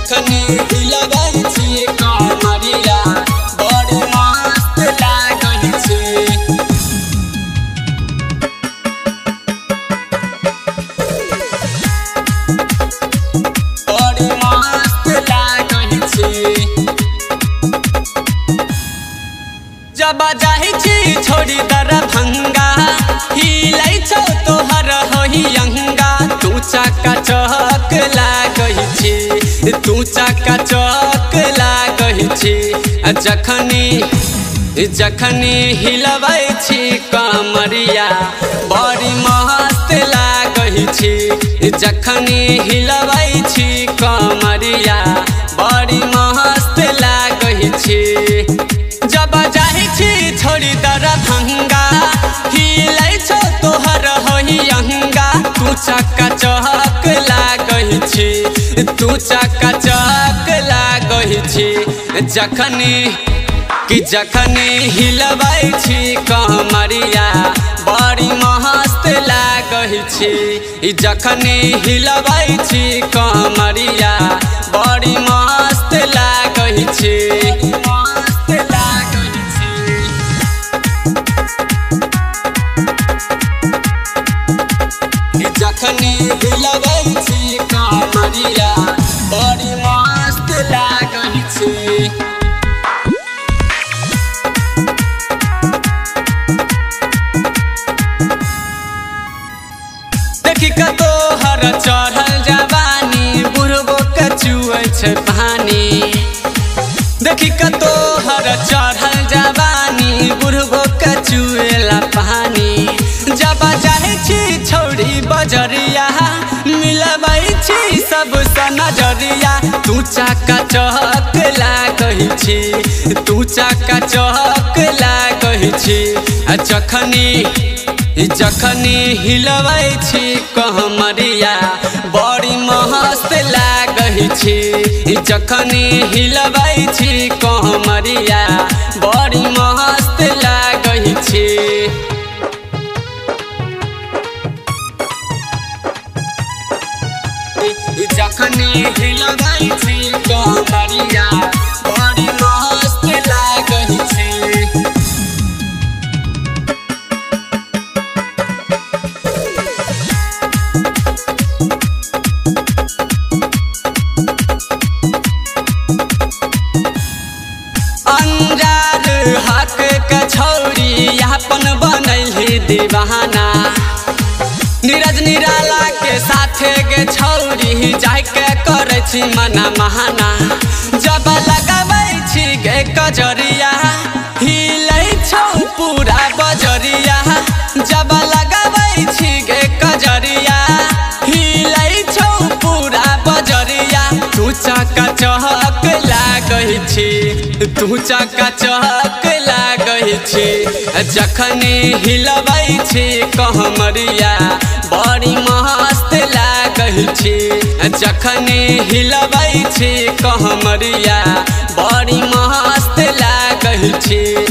जखनी हिलबै छी कमरिया बड़ी मस्त लागै छी। बड़ी मस्त लागै छी। जब जाहि छी छोड़ी दरभंगा हिलै छौ तोहर होही अंगा। तू चकाचक लागै छी, तू चकाचक लागै छी। जखनी हिलबै छी कमरिया बड़ी मस्त लागै छी। जखनी हिलबै छी कमरिया बड़ी मस्त लागै छी। जब जाहि छी छोड़ी दरभंगा हिलै छौ तोहर होही अंगा। तू चकाचक लागै छी, तू चकाचक लागै छी। जखनी हिलबै छी कमरिया बड़ी मस्त लागै छी। जखनी हिलबै छी कमरिया बड़ी मस्त लागै छी। जखनी हिलबै छी कमरिया बड़ी मस्त लागै छी। देखी के तोहर चढ़ल जवानी बुढ़बो के चुए छै पानी। देखी के तोहर चढ़ल जवानी बुढ़बो के चुएला पानी। जब जाहि छी छोड़ी बजरिया मिलबै छी सबसे नजरिया। तू चकाचक लागै छी, तू चकाचक लागै छी। जखनी हिलबै छी कमरिया बड़ी मस्त लागै छी। जखनी हिलबै छी कमरिया बड़ी मस्त लागै छी। जखनी हिलबै छी कमरिया बड़ी मस्त लागै छी। अंजार हक के छौरी अपन बनैली दीवाना। नीरज निराला के साथे गे छौरी जाके करै छी मना महाना। जब लगबै छी गे कजरिया हिलै छौ पूरा बजरिया। जब लगबै छी गे कजरिया हिलै छौ पूरा बजरिया। तू चकाचक लागै छी, तू चकाचक लागै छी। जखनी हिलबै छी कमरिया बड़ी मस्त लागै छी। जखनी हिलबै छी कमरिया बड़ी मस्त लागै छी।